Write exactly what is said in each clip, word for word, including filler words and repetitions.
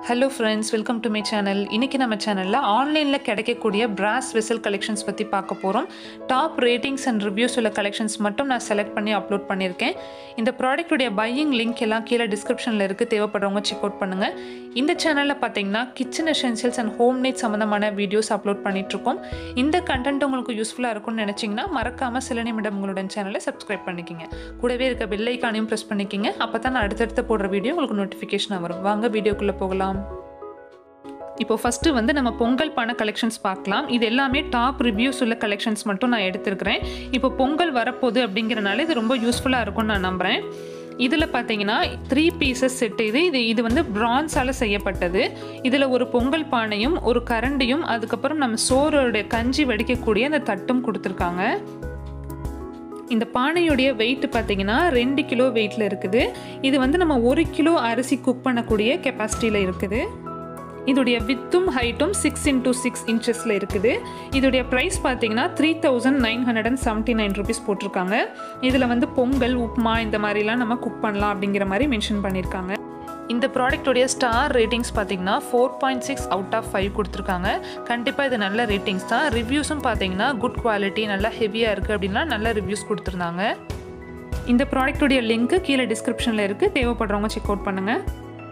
Hello friends, welcome to my channel. இன்னைக்கு நம்ம சேனல்ல ஆன்லைன்ல கிடைக்கக்கூடிய brass vessel collections பத்தி பார்க்க போறோம். Top ratings and reviews உள்ள collections மட்டும் நான் செலக்ட் பண்ணி அப்லோட் பண்ணிருக்கேன். இந்த ப்ராடக்ட் உடைய buying link எல்லாம் கீழ descriptionல இருக்கு. தேவைப்படுறவங்க செக் அவுட் பண்ணுங்க. இந்த சேனல்ல பாத்தீங்கன்னா kitchen essentials and homemade சம்பந்தமான வீடியோஸ் அப்லோட் பண்ணிட்டு இருக்கோம். இந்த கண்டென்ட் உங்களுக்கு யூஸ்ஃபுல்லா இருக்கும்னு நினைச்சீங்கன்னா மறக்காம சில நிமிடம் உங்களுடன் சேனலை சப்ஸ்கிரைப் பண்ணிக்கங்க. கூடவே இருக்க பெல் ஐகானையும் பிரஸ் பண்ணிக்கங்க. அப்பதான் நான் அடுத்தடுத்து போடுற வீடியோ உங்களுக்கு நோட்டிஃபிகேஷன் வரும். வாங்க வீடியோக்குள்ள போகலாம். இப்போ ஃபர்ஸ்ட் வந்து நம்ம பொங்கல் பானை கலெக்ஷன்ஸ் பார்க்கலாம். இது எல்லாமே டாப் ரிவ்யூஸ் உள்ள கலெக்ஷன்ஸ் மட்டும் நான் எடுத்துக்கிறேன். இப்போ பொங்கல் வரப்போகுது அப்படிங்கறனால இது ரொம்ப யூஸ்ஃபுல்லா இருக்கும்னு நான் நம்புறேன். இதுல பாத்தீங்கன்னா த்ரீ பீசஸ் செட் இது இது இது வந்து பிரான்ஸால செய்யப்பட்டது. இதுல ஒரு பொங்கல் பானையும் ஒரு கரண்டியும் அதுக்கப்புறம் நம்ம சோறோட கஞ்சி வடிக்கக்கூடிய அந்த தட்டும் கொடுத்துருக்காங்க. இந்த பானையோட வெயிட் பாத்தீங்கன்னா ரெண்டு கிலோ வெயிட்ல இருக்குது. இது வந்து நம்ம ஒரு கிலோ அரிசி குக் பண்ணக்கூடிய கெபாசிட்டில இருக்குது. இதோட வித்தும் ஹைட்டும் சிக்ஸ் இன்டூ சிக்ஸ் இன்ச்சஸ்ல இருக்குது. இதோட பிரைஸ் பாத்தீங்கன்னா three thousand nine hundred and seventy nine rupees போட்டிருக்காங்க. இதுல வந்து பொங்கல் உப்புமா இந்த மாதிரிலாம் நம்ம குக் பண்ணலாம் அப்படிங்கிற மாதிரி மென்ஷன் பண்ணியிருக்காங்க. இந்த ப்ராடக்டோடைய ஸ்டார் ரேட்டிங்ஸ் பார்த்தீங்கன்னா four point six out of five கொடுத்துருக்காங்க. கண்டிப்பாக இது நல்ல ரேட்டிங்ஸ் தான். ரிவ்யூஸும் பார்த்தீங்கன்னா குட் குவாலிட்டி, நல்லா ஹெவியாக இருக்குது அப்படின்னா நல்ல ரிவ்யூஸ் கொடுத்துருந்தாங்க. இந்த ப்ராடக்டோடைய லிங்க் கீழே டிஸ்கிரிப்ஷனில் இருக்குது. தேவைப்படுறவங்க செக் அவுட் பண்ணுங்கள்.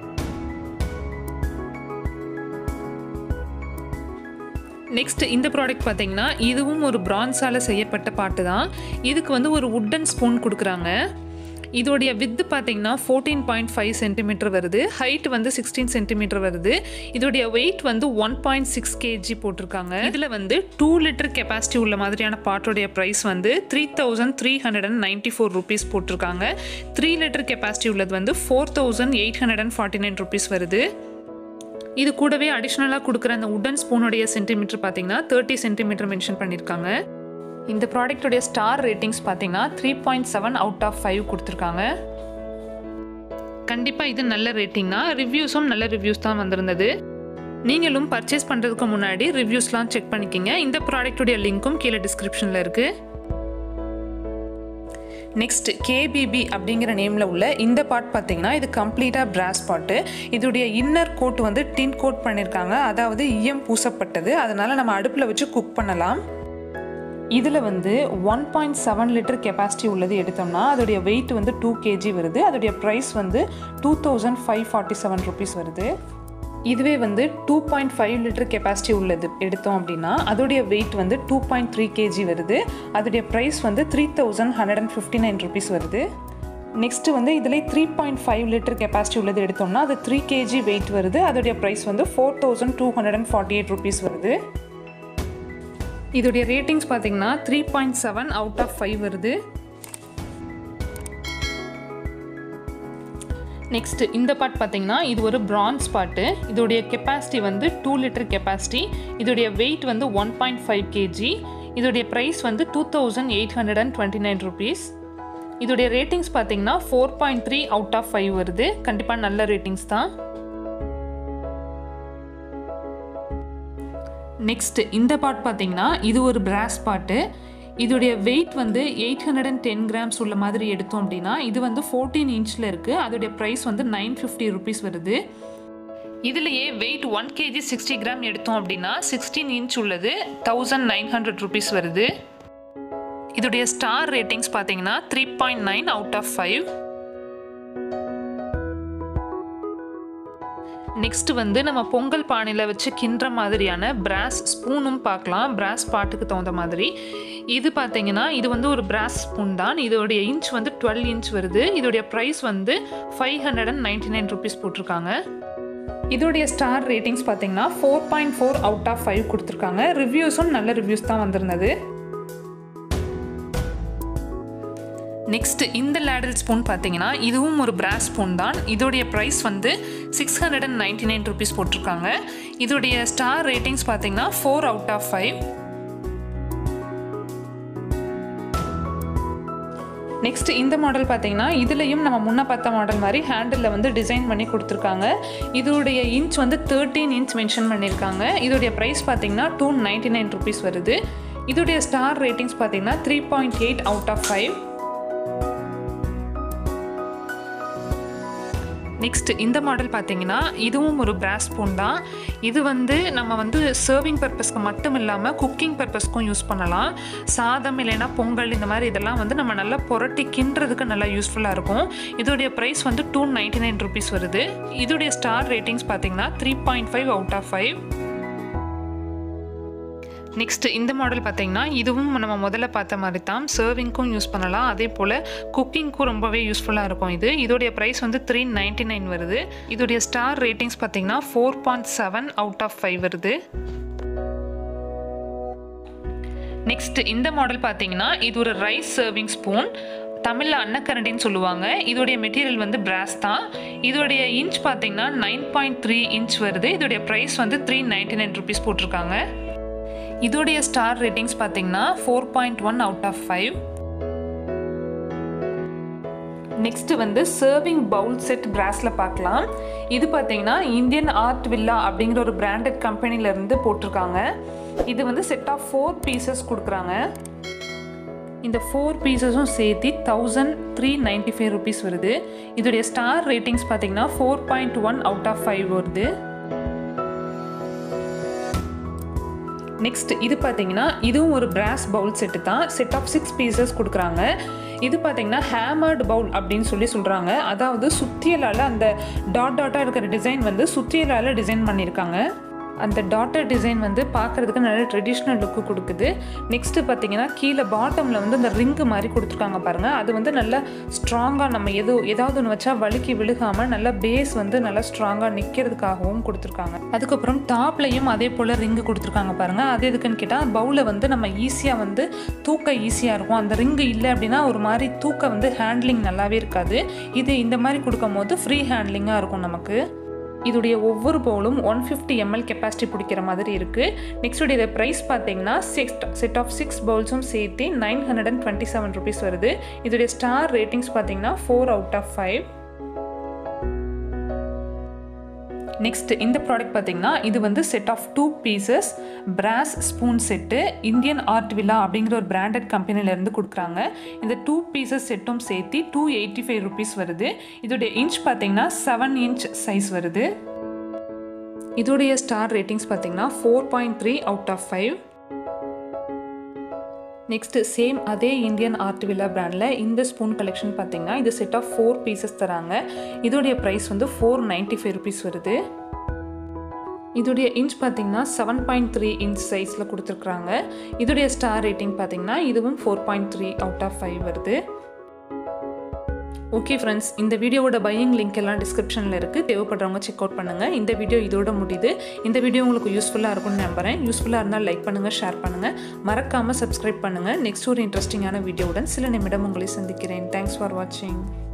நெக்ஸ்ட் இந்த ப்ராடக்ட் பார்த்தீங்கன்னா இதுவும் ஒரு பிரான்ஸால் செய்யப்பட்ட பாட்டு தான். இதுக்கு வந்து ஒரு வுட்டன் ஸ்பூன் கொடுக்குறாங்க. இதோடைய வித்து பார்த்தீங்கன்னா ஃபோர்டீன் பாயிண்ட் ஃபைவ் சென்டிமீட்டர் வருது. ஹைட் வந்து சிக்ஸ்டீன் சென்டிமீட்டர் வருது. இதோடைய வெயிட் வந்து ஒன் பாயிண்ட் சிக்ஸ் கேஜி போட்டிருக்காங்க. இதில் வந்து டூ லிட்டர் கெப்பாசிட்டி உள்ள மாதிரியான பாட்டோடைய ப்ரைஸ் வந்து three thousand three hundred and ninety four rupees போட்டிருக்காங்க. த்ரீ லிட்டர் கெப்பாசிட்டி உள்ளது வந்து four thousand eight hundred and forty nine rupees வருது. இது கூடவே அடிஷ்னலாக கொடுக்குற அந்த உடன் ஸ்பூனுடைய சென்டிமீட்டர் பார்த்தீங்கன்னா தேர்ட்டி சென்டிமீட்டர் மென்ஷன் பண்ணியிருக்காங்க. இந்த ப்ராடக்டோடைய ஸ்டார் ரேட்டிங்ஸ் பார்த்தீங்கன்னா three point seven out of five கொடுத்துருக்காங்க. கண்டிப்பாக இது நல்ல ரேட்டிங் தான். ரிவ்யூஸும் நல்ல ரிவ்யூஸ் தான் வந்திருந்தது. நீங்களும் பர்ச்சேஸ் பண்ணுறதுக்கு முன்னாடி ரிவ்யூஸ்லாம் செக் பண்ணிக்கோங்க. இந்த ப்ராடக்டோடைய லிங்க்கும் கீழே டிஸ்கிரிப்ஷனில் இருக்குது. நெக்ஸ்ட் கேபிபி அப்படிங்கிற நேமில் உள்ள இந்த பாட் பார்த்தீங்கன்னா இது கம்ப்ளீட்டாக பிராஸ் பாட்டு. இதோடைய இன்னர் கோட் வந்து டின் கோட் பண்ணியிருக்காங்க. அதாவது ஈயம் பூசப்பட்டது. அதனால் நம்ம அடுப்பில் வச்சு குக் பண்ணலாம். இதில் வந்து one point seven litre capacity உள்ளது எடுத்தோம்னா அதோடைய வெயிட் வந்து டூ கேஜி வருது. அதோடைய ப்ரைஸ் வந்து two thousand five forty seven rupees வருது. இதுவே வந்து two point five litre capacity உள்ளது எடுத்தோம் அப்படின்னா அதோடைய வெயிட் வந்து டூ பாயிண்ட் த்ரீ கேஜி வருது. அதோடைய ப்ரைஸ் வந்து three thousand hundred and fifty nine rupees வருது. நெக்ஸ்ட் வந்து இதில் three point five litre capacity உள்ளது எடுத்தோம்னா அது த்ரீ கேஜி வெயிட் வருது. அதோடைய ப்ரைஸ் வந்து four thousand two hundred and forty eight rupees வருது. இதோடைய ரேட்டிங்ஸ் பார்த்தீங்கன்னா three point seven out of five வருது. நெக்ஸ்ட் இந்த பாட் பார்த்தீங்கன்னா இது ஒரு பிரான்ஸ் பாட்டு. இதோடைய கெப்பாசிட்டி வந்து டூ லிட்டர் கெப்பாசிட்டி. இதோடைய வெயிட் வந்து ஒன் பாயிண்ட் ஃபைவ் கேஜி. இதோடைய ப்ரைஸ் வந்து two thousand eight hundred and twenty nine rupees. இதோடைய ரேட்டிங்ஸ் பார்த்தீங்கன்னா four point three out of five வருது. கண்டிப்பாக நல்ல ரேட்டிங்ஸ் தான். நெக்ஸ்ட் இந்த பாட் பார்த்தீங்கன்னா இது ஒரு பிராஸ் பாட்டு. இதோடைய வெயிட் வந்து eight hundred and ten grams உள்ள மாதிரி எடுத்தோம் அப்படின்னா இது வந்து ஃபோர்டீன் இன்ச்சில் இருக்குது. அதோடைய ப்ரைஸ் வந்து நைன் ஃபிஃப்டி ருபீஸ் வருது. இதுலேயே weight one KG sixty gram எடுத்தோம் அப்படின்னா சிக்ஸ்டீன் இன்ச் உள்ளது தௌசண்ட் நைன் ஹண்ட்ரட் ருபீஸ் வருது. இதோடைய ஸ்டார் ரேட்டிங்ஸ் பார்த்தீங்கன்னா three point nine out of five. Next வந்து நம்ம பொங்கல் பானையில் வச்சு கிண்டுற மாதிரியான பிராஸ் ஸ்பூனும் பார்க்கலாம். பிராஸ் பாட்டுக்கு தகுந்த மாதிரி இது பார்த்தீங்கன்னா இது வந்து ஒரு பிராஸ் ஸ்பூன் தான். இதோடைய இன்ச் வந்து டுவெல் இன்ச் வருது. இதோடைய ப்ரைஸ் வந்து five hundred and ninety nine rupees போட்டிருக்காங்க. இதோடைய ஸ்டார் ரேட்டிங்ஸ் பார்த்தீங்கன்னா four point four out of five கொடுத்துருக்காங்க. ரிவ்யூஸும் நல்ல ரிவ்யூஸ் தான் வந்திருந்தது. நெக்ஸ்ட் இந்த லேடல் ஸ்பூன் பார்த்தீங்கன்னா இதுவும் ஒரு பிராஸ் ஸ்பூன் தான். இதோடைய ப்ரைஸ் வந்து six hundred and ninety nine rupees போட்டிருக்காங்க. இதோடைய ஸ்டார் ரேட்டிங்ஸ் பார்த்தீங்கன்னா four out of five. Next இந்த மாடல் பார்த்தீங்கன்னா இதுலேயும் நம்ம முன்ன பார்த்த மாடல் மாதிரி ஹேண்டில் வந்து டிசைன் பண்ணி கொடுத்துருக்காங்க. இதோடைய இன்ச் வந்து தேர்ட்டீன் இன்ச் மென்ஷன் பண்ணியிருக்காங்க. இதோடைய ப்ரைஸ் பார்த்தீங்கன்னா டூ நைன்டி நைன் ருபீஸ் வருது. இதோடைய ஸ்டார் ரேட்டிங்ஸ் பார்த்தீங்கன்னா three point eight out of five. Next இந்த மாடல் பார்த்தீங்கன்னா இதுவும் ஒரு பிராஸ் ஸ்பூன் தான். இது வந்து நம்ம வந்து சர்விங் பர்பஸ்க்கு மட்டும் இல்லாமல் குக்கிங் பர்பஸ்க்கும் யூஸ் பண்ணலாம். சாதம் இல்லைன்னா பொங்கல் இந்த மாதிரி இதெல்லாம் வந்து நம்ம நல்லா புரட்டி கிண்டுறதுக்கு நல்லா யூஸ்ஃபுல்லாக இருக்கும். இதோடைய ப்ரைஸ் வந்து டூ நைன்டி நைன் ருபீஸ் வருது. இதோடைய ஸ்டார் ரேட்டிங்ஸ் பார்த்தீங்கன்னா three point five out of five. Next இந்த மாடல் பார்த்தீங்கன்னா இதுவும் நம்ம முதல்ல பார்த்த மாதிரி தான், சர்விங்க்கும் யூஸ் பண்ணலாம், அதே போல் குக்கிங்க்கும் ரொம்பவே யூஸ்ஃபுல்லாக இருக்கும். இது இதோடைய ப்ரைஸ் வந்து த்ரீ நைன்டி நைன் வருது. இதோடைய ஸ்டார் ரேட்டிங்ஸ் பார்த்தீங்கன்னா four point seven out of five வருது. நெக்ஸ்ட் இந்த மாடல் பார்த்தீங்கன்னா இது ஒரு ரைஸ் சர்விங் ஸ்பூன், தமிழில் அன்னக்கரண்டின்னு சொல்லுவாங்க. இதோடைய மெட்டீரியல் வந்து பிராஸ் தான். இதோடைய இன்ச் பார்த்தீங்கன்னா நைன் பாயிண்ட் த்ரீ இன்ச் வருது. இதோடைய ப்ரைஸ் வந்து த்ரீ நைன்டி நைன் ருபீஸ் போட்டிருக்காங்க. இதோடைய ஸ்டார் ரேட்டிங்ஸ் பார்த்தீங்கன்னா four point one out of five. Next வந்து சர்விங் பவுல் செட் பிராஸில் பார்க்கலாம். இது பார்த்தீங்கன்னா இந்தியன் ஆர்ட் வில்லா அப்படிங்கிற ஒரு பிராண்டட் கம்பெனிலேருந்து போட்டிருக்காங்க. இது வந்து செட் ஆஃப் ஃபோர் பீசஸ் கொடுக்குறாங்க. இந்த ஃபோர் பீசஸும் சேர்த்து thousand three ninety five rupees வருது. இதோடைய ஸ்டார் ரேட்டிங்ஸ் பார்த்தீங்கன்னா four point one out of five வருது. நெக்ஸ்ட் இது பார்த்தீங்கன்னா இதுவும் ஒரு பிராஸ் பவுல் செட்டு தான். செட் ஆஃப் சிக்ஸ் பீசஸ் கொடுக்குறாங்க. இது பார்த்தீங்கன்னா ஹேமர்டு பவுல் அப்படின்னு சொல்லி சொல்கிறாங்க. அதாவது சுத்தியலால் அந்த டாட் டாட்டாக இருக்கிற டிசைன் வந்து சுத்தியலால் டிசைன் பண்ணியிருக்காங்க. அந்த டாட்டர் டிசைன் வந்து பார்க்குறதுக்கு நல்ல ட்ரெடிஷ்னல் லுக்கு கொடுக்குது. நெக்ஸ்ட்டு பார்த்தீங்கன்னா கீழே பாட்டமில் வந்து அந்த ரிங்கு மாதிரி கொடுத்துருக்காங்க பாருங்கள். அது வந்து நல்லா ஸ்ட்ராங்காக நம்ம எது ஏதாவது ஒன்று வச்சா வழுக்கி விழுகாமல் நல்லா பேஸ் வந்து நல்லா ஸ்ட்ராங்காக நிற்கிறதுக்காகவும் கொடுத்துருக்காங்க. அதுக்கப்புறம் டாப்லையும் அதே போல் ரிங்கு கொடுத்துருக்காங்க பாருங்கள். அது எதுக்குன்னு கேட்டால் பவுலை வந்து நம்ம ஈஸியாக வந்து தூக்க ஈஸியாக இருக்கும். அந்த ரிங்கு இல்லை அப்படின்னா ஒரு மாதிரி தூக்க வந்து ஹேண்ட்லிங் நல்லாவே இருக்காது. இது இந்த மாதிரி கொடுக்கும் போது ஃப்ரீ ஹேண்ட்லிங்காக இருக்கும் நமக்கு. இதோடைய ஒவ்வொரு பவுலும் ஒன் ஃபிஃப்டி எம்எல் கெப்பாசிட்டி பிடிக்கிற மாதிரி இருக்குது. நெக்ஸ்ட்டுடைய ப்ரைஸ் பார்த்தீங்கன்னா சிக்ஸ் செட் ஆஃப் சிக்ஸ் பவுல்ஸும் சேர்த்து nine hundred and twenty seven rupees வருது. இதோடைய ஸ்டார் ரேட்டிங்ஸ் பார்த்தீங்கன்னா four out of five. Next இந்த ப்ராடக்ட் பார்த்தீங்கன்னா இது வந்து set of two pieces brass spoon set Indian Art Villa அப்படிங்கிற ஒரு பிராண்டட் கம்பெனிலேருந்து கொடுக்குறாங்க. இந்த டூ பீசஸ் செட்டும் சேர்த்து டூ எயிட்டி ஃபைவ் ருபீஸ் வருது. இதோடைய இன்ச் பார்த்தீங்கன்னா செவன் இன்ச் சைஸ் வருது. இதோடைய ஸ்டார் ரேட்டிங்ஸ் பார்த்தீங்கன்னா four point three out of five. Next same அதே இந்தியன் ஆர்ட் வில்லா பிராண்டில் இந்த ஸ்பூன் கலெக்ஷன் பார்த்தீங்கன்னா இது செட் ஆஃப் ஃபோர் பீசஸ் தராங்க. இதோடைய ப்ரைஸ் வந்து ஃபோர் நைன்ட்டி ஃபைவ் ருபீஸ் வருது. இதோடைய இன்ச் பார்த்தீங்கன்னா செவன் பாயிண்ட் த்ரீ இன்ச் சைஸில் கொடுத்துருக்குறாங்க. இதோடைய ஸ்டார் ரேட்டிங் பார்த்தீங்கன்னா இதுவும் four point three out of five வருது. ஓகே ஃப்ரெண்ட்ஸ், இந்த வீடியோவோட பையிங் லிங்க் எல்லாம் டிஸ்கிரிப்ஷனில் இருக்குது. தேவைப்படுறவங்க செக் அவுட் பண்ணுங்கள். இந்த வீடியோ இதோட முடியுது. இந்த வீடியோ உங்களுக்கு யூஸ்ஃபுல்லாக இருக்கும்னு நம்புகிறேன். யூஸ்ஃபுல்லாக இருந்தால் லைக் பண்ணுங்கள், ஷேர் பண்ணுங்கள், மறக்காமல் சப்ஸ்கிரைப் பண்ணுங்கள். நெக்ஸ்ட் ஒரு இன்ட்ரெஸ்டிங்கான வீடியோவுடன் சில நிமிடம் உங்களை சந்திக்கிறேன். தேங்க்ஸ் ஃபார் வாட்சிங்.